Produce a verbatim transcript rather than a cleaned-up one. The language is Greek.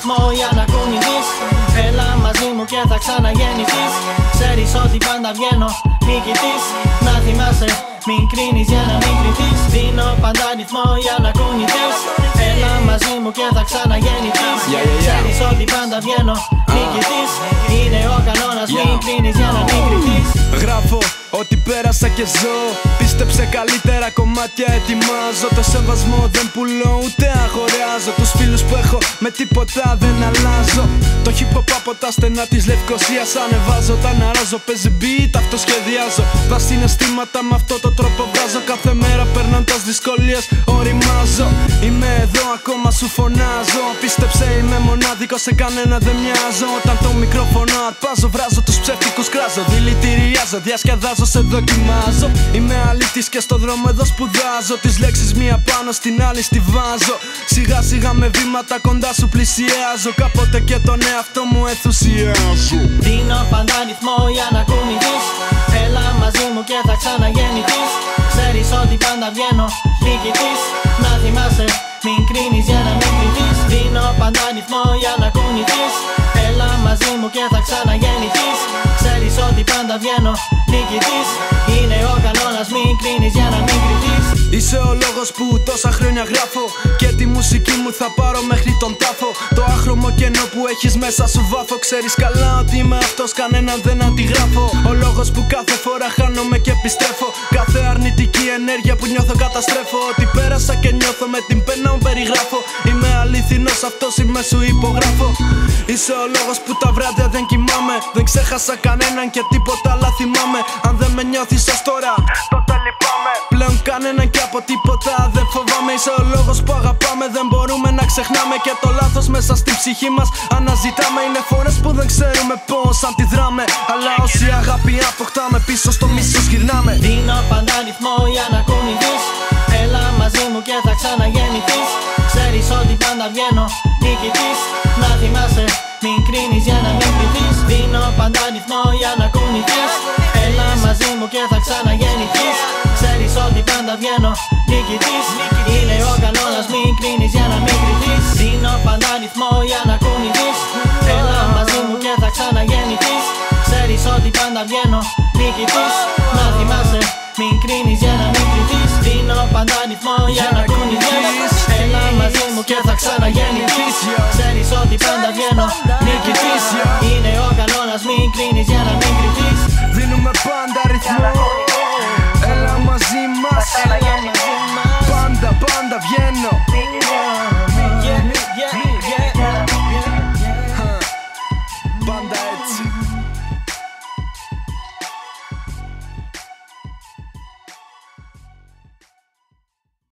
ρυθμό για να κουνηθείς. Έλα μαζί μου και θα ξαναγεννηθείς. Ξέρεις ότι πάντα βγαίνω νικητής. Να θυμάσαι, μην κρίνεις για να μην κρυθείς. Δίνω πάντα ρυθμό για να κουνηθείς. Έλα μαζί μου και θα ξαναγεννηθείς. yeah, yeah, yeah. Ξέρεις ότι πάντα βγαίνω νικητής. Είναι ο κανόνας, yeah. μην κρίνεις για να μην κρυθείς. Γράφω ότι πέρασα και ζω. Πίστεψε, καλύτερα κομμάτια ετοιμάζω. Το σεβασμό δεν πουλώ ούτε αγοράζω. Τους φίλους που έχω με τίποτα δεν αλλάζω. Το hip hop από τα στενά της Λευκωσίας ανεβάζω. Τα αναράζω, παίζει beat, αυτό σχεδιάζω. Τα συναισθήματα με αυτό το τρόπο βγάζω. Κάθε μέρα περνώντας δυσκολίες οριμάζω. Είμαι εδώ ακόμα σου φωνάζω. Πίστεψε, είμαι μονάδικος, σε κανένα δεν μοιάζω. Όταν το μικρόφωνο αρπάζω, βράζω τους ψεύτικους, κράζω. Δηλητηριάζω, διασκεδάζω, σε δοκιμάζω. Είμαι αλήτης και στο δρόμο εδώ σπουδάζω. Τις λέξεις μία πάνω στην άλλη στη βάζω. Σιγά σιγά με βήματα κοντά σου πλησιάζω. Κάποτε και τον εαυτό μου ενθουσιάζω. Δίνω πάντα ρυθμό για να κουνηθείς. Έλα μαζί μου και θα ξαναγεννηθείς. Ξέρεις ότι πάντα βγαίνω νικητής. Να θυμάσαι, μην κρίνεις για να μην κρυθείς. Δίνω πάντα ρυθμό για να κουνηθείς. Έλα μαζί μου και θα ξαναγεννηθείς. Ξέρεις ότι πάντα βγαίνω νικητής. Είναι ο κανόνας, μην κρίνεις για να μην κρυθείς. Είσαι ο λόγος που τόσα χρόνια γράφω. Και τη μουσική μου θα πάρω μέχρι τον τάφο. Το άχρωμο κενό που έχεις μέσα σου βάφω. Ξέρεις καλά ότι είμαι αυτός, κανέναν δεν αντιγράφω. Ο λόγος που κάθε φορά χάνομαι και επιστρέφω. Κάθε αρνητική ενέργεια που νιώθω καταστρέφω. Ότι πέρασα και νιώθω με την πένα μου περιγράφω. Είμαι αληθινός, αυτός είμαι, σου υπογράφω. Είσαι ο λόγος που τα βράδια δεν κοιμάμαι. Δεν ξέχασα κανέναν και τίποτα άλλα θυμάμαι. Αν δεν με νιώθεις ως τώρα, τότε λυπάμαι. Πλέον κανέναν και από τίποτα δεν φοβάμαι. Είσαι ο λόγος που αγαπάμε, δεν μπορούμε να ξεχνάμε. Και το λάθος μέσα στην ψυχή μας αναζητάμε. Είναι φορές που δεν ξέρουμε πώς αντιδράμε. Αλλά όση αγάπη αποκτάμε, πίσω στο μίσος γυρνάμε. Δίνω πάντα ρυθμό για να κουνηθείς. Έλα μαζί μου και θα ξαναγεννηθείς. Ξέρεις ότι πάντα βγαίνω νικητής. Να θυμάσαι, μην κρίνεις για να μην κρυθείς. Δίνω πάντα ρυθμό για να κουνηθείς. Έλα μαζί μου και θα ξαναγεννηθείς. Ξέρεις ότι πάντα βγαίνω νικητής. Είναι ο κανόνας, μην κρίνεις για να μην κρυθείς. Δίνω πάντα ρυθμό για να κουνηθείς. Έλα μαζί μου και θα ξαναγεννηθείς. Ξέρεις ότι πάντα βγαίνω νικητής. Να θυμάσαι, μην κρίνεις για να μην κρυθείς. Δίνω πάντα ρυθμό για να κουνηθείς. Έλα μαζί μου και θα ξαναγεννηθείς. Ξέρεις ότι πάντα βγαίνω νικητής. Είναι ο